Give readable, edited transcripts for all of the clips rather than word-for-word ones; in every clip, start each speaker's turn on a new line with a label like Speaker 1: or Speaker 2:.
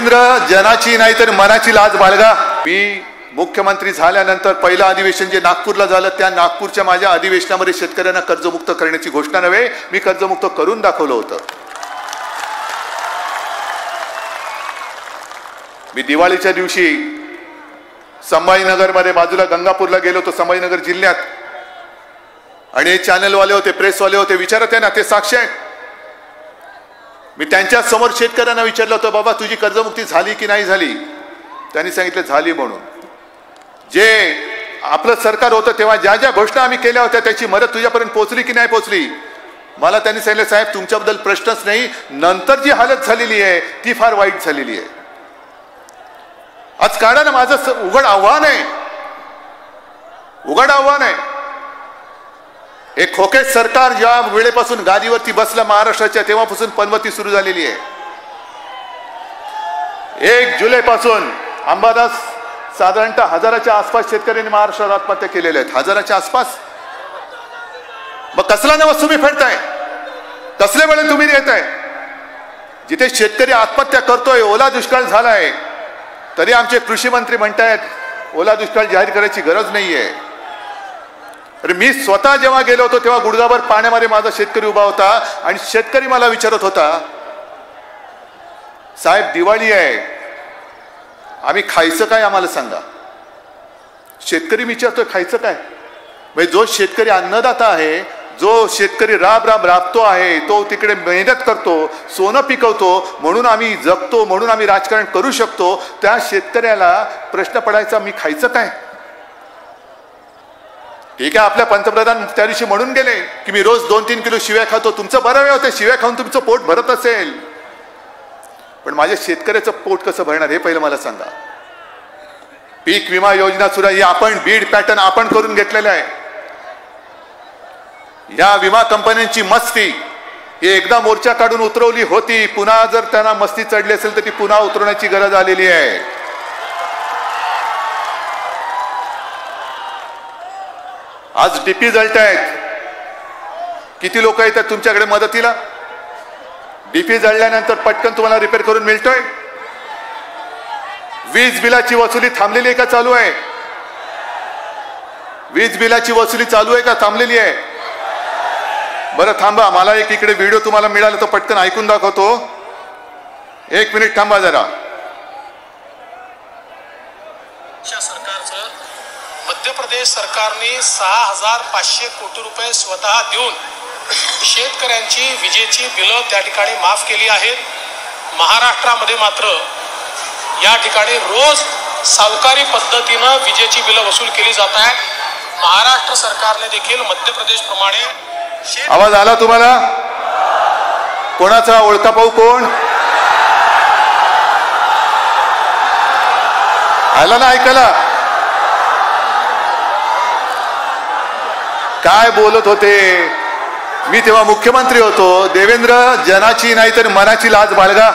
Speaker 1: देवेंद्र जनाची नाही तर मनाची लाज बाळगा। मी मुख्यमंत्री झाल्यानंतर पहिलं अधिवेशन जे नागपूरला झालं त्या नागपूरच्या माझ्या अधिवेशनामध्ये शेतकऱ्यांना कर्जमुक्त करण्याची घोषणा नव्हे, मी कर्जमुक्त करून दाखवलं होतं। मी दिवाळीच्या दिवशी संभाजीनगरमध्ये बाजूला गंगापूरला गेलो होतो, संभाजीनगर जिल्ह्यात, आणि चॅनलवाले होते, प्रेसवाले होते, विचारत आहे ना, ते साक्षी आहेत। मी त्यांच्या समोर शेतकऱ्यांना विचारलं होतं, बाबा तुझी कर्जमुक्ती झाली की नाही झाली? त्यांनी सांगितलं झाली म्हणून। जे आपलं सरकार होतं तेव्हा ज्या ज्या घोषणा आम्ही केल्या होत्या त्याची मदत तुझ्यापर्यंत पोहोचली की नाही पोहोचली? मला त्यांनी सांगितलं साहेब तुमच्याबद्दल प्रश्नच नाही, नंतर जी हालत झालेली आहे ती फार वाईट झालेली आहे। आज काढा ना, माझं उघड आव्हान आहे, उघड आव्हान आहे। एक खोके सरकार ज्या वेळेपासून गादीवरती बसलं महाराष्ट्राच्या तेव्हापासून पनवती सुरू झालेली आहे। 1 जुलैपासून अंबादास साधारणतः 1000च्या आसपास शेतकऱ्यांनी महाराष्ट्रात आत्महत्या केलेल्या आहेत, 1000च्या आसपास। मग कसला नवस तुम्ही फेडताय, कसले वेळे तुम्ही देताय? जिथे शेतकरी आत्महत्या करतोय, ओला दुष्काळ झालाय, तरी आमचे कृषी मंत्री म्हणतायत ओला दुष्काळ जाहीर करायची गरज नाहीये। अरे मी स्वतः जेव्हा गेलो होतो तेव्हा गुडघाभर पाण्यामध्ये माझा शेतकरी उभा होता आणि शेतकरी मला विचारत होता, साहेब दिवाळी आहे, आम्ही खायचं काय आम्हाला सांगा। शेतकरी विचारतोय खायचं काय? म्हणजे जो शेतकरी अन्नदाता आहे, जो शेतकरी राबतो आहे, तो तिकडे मेहनत करतो, सोनं पिकवतो, म्हणून आम्ही जगतो, म्हणून आम्ही राजकारण करू शकतो, त्या शेतकऱ्याला प्रश्न पडायचा मी खायचं काय? ठीक आहे, आपल्या पंतप्रधान त्या दिवशी म्हणून गेले की मी रोज 2-3 किलो शिव्या खातो, तुमचं बरं वेळ होते, शिव्या खाऊन तुमचं पोट भरत असेल, पण माझ्या शेतकऱ्याचं पोट कसं भरणार हे पहिलं मला सांगा। पीक विमा योजना सुद्धा ही आपण बीड पॅटर्न आपण करून घेतलेलं आहे। या विमा कंपन्यांची मस्ती ही एकदा मोर्चा काढून उतरवली होती, पुन्हा जर त्यांना मस्ती चढली असेल तर ती पुन्हा उतरवण्याची गरज आलेली आहे। आज डीपी जळतायत, किती लोक येतात तुमच्याकडे मदतीला? डीपी जळल्यानंतर पटकन तुम्हाला रिपेअर करून मिळतोय? वीज बिलाची वसुली थांबलेली आहे का चालू आहे? वीज बिलाची वसुली चालू आहे का थांबलेली आहे? बरं थांबा, मला एक इकडे व्हिडिओ तुम्हाला मिळाला तो पटकन ऐकून दाखवतो, 1 मिनिट थांबा जरा।
Speaker 2: सरकारचं मध्य प्रदेश सरकारने 6500 कोटी रुपये स्वतः देऊन शेतकऱ्यांची विजेची बिलं त्या ठिकाणी माफ केली आहेत। महाराष्ट्रामध्ये मात्र या ठिकाणी रोज सावकारी पद्धतीनं विजेची बिलं वसूल केली जात आहेत। महाराष्ट्र सरकारने देखील मध्य प्रदेश प्रमाणे
Speaker 1: आवाज आला तुम्हाला? कोणाचा ओळखा पाहू? कोण आला ना ऐकायला? काय बोलत होते मी तेव्हा मुख्यमंत्री होतो, देवेंद्र जनाची नाही तर मनाची लाज बाळगा।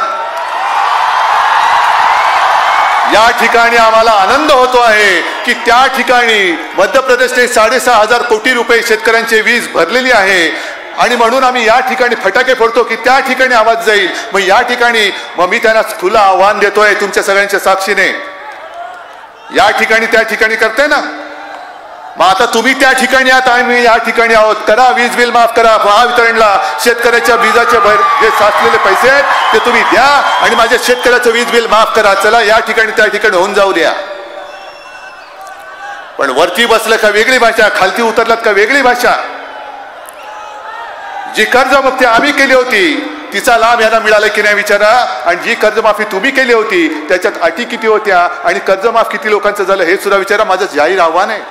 Speaker 1: या ठिकाणी आम्हाला आनंद होतो आहे की त्या ठिकाणी मध्य प्रदेशने 6500 कोटी रुपये शेतकऱ्यांची वीज भरलेली आहे आणि म्हणून आम्ही या ठिकाणी फटाके फोडतो की त्या ठिकाणी आवाज जाईल। मग या ठिकाणी मी त्यांना खुलं आव्हान देतोय तुमच्या सगळ्यांच्या साक्षीने, या ठिकाणी त्या ठिकाणी करते ना, मग आता तुम्ही त्या ठिकाणी आहात, आम्ही या ठिकाणी आहोत, करा वीज बिल माफ करा, महावितरणला शेतकऱ्याच्या वीजाचे जे साचलेले पैसे आहेत ते तुम्ही द्या आणि माझ्या शेतकऱ्याचं वीज बिल माफ करा। चला या ठिकाणी त्या ठिकाणी होऊन जाऊ द्या। पण वरती बसलं का वेगळी भाषा, खालती उतरलात का वेगळी भाषा। जी कर्जमुक्ती आम्ही केली होती तिचा लाभ यांना मिळाला की नाही विचारा, आणि जी कर्जमाफी तुम्ही केली होती त्याच्यात अटी किती होत्या आणि कर्जमाफ किती लोकांचं झालं हे सुद्धा विचारा। माझं जाहीर आव्हान आहे।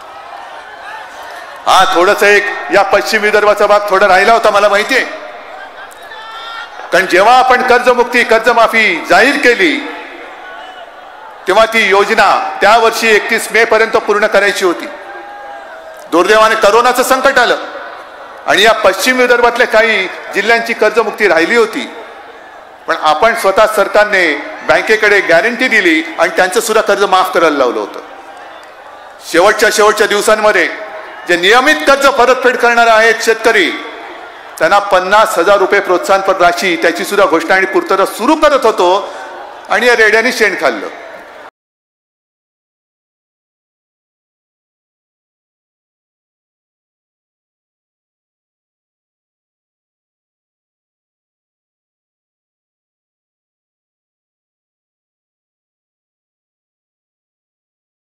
Speaker 1: हा थोडस एक या पश्चिम विदर्भाचा भाग थोडा राहिला होता मला माहितीये, कारण जेव्हा आपण कर्जमुक्ती कर्जमाफी जाहीर केली तेव्हा ती योजना त्या वर्षी 31 मे पर्यंत पूर्ण करायची होती। दुर्दैवाने करोनाचं संकट आलं आणि या पश्चिम विदर्भातल्या काही जिल्ह्यांची कर्जमुक्ती राहिली होती, पण आपण स्वतः सरकारने बँकेकडे गॅरंटी दिली आणि त्यांचं सुद्धा कर्ज माफ करायला लावलं होतं। शेवटच्या दिवसांमध्ये जे नियमित कर्ज परतफेड करणारे आहेत शेतकरी त्यांना 50,000 रुपये प्रोत्साहनपर राशी त्याची सुद्धा घोषणा आणि पूर्तता सुरू करत होतो। आणि या रेड्यांनी शेण खाल्लं.